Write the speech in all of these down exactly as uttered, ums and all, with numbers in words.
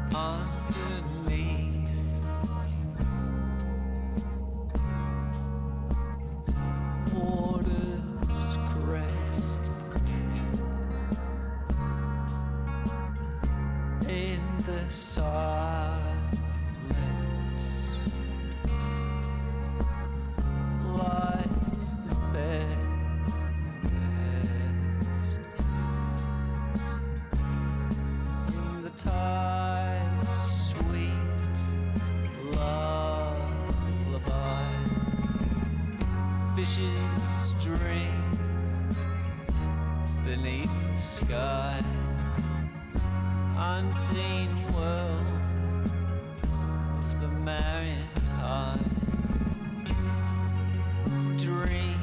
underneath. Water's crest in the silence lies the best. In the tide, sweet lullaby, fishes dream beneath the sky. Unseen world of the maritime dream,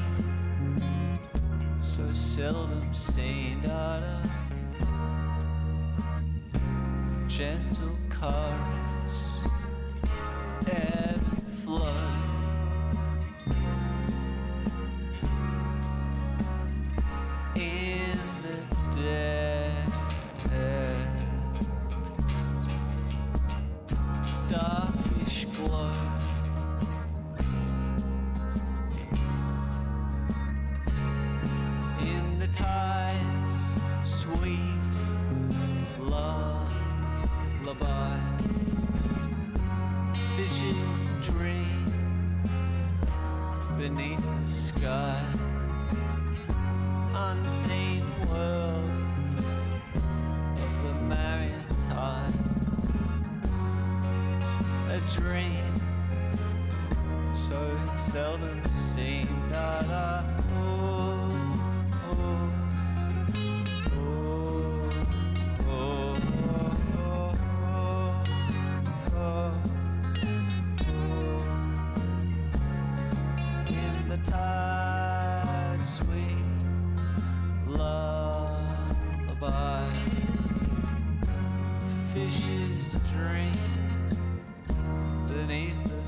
so seldom seen. Da-da. Gentle currents ebb and flow. In the depths, starfish glow. In the tides, sweet lullaby, fishes dream beneath the sky. Unseen world of the maritime, a dream so seldom seen. Da da. Oh, oh, oh, oh, oh, oh, oh. In the tide, sweet lullaby, fishes dream beneath the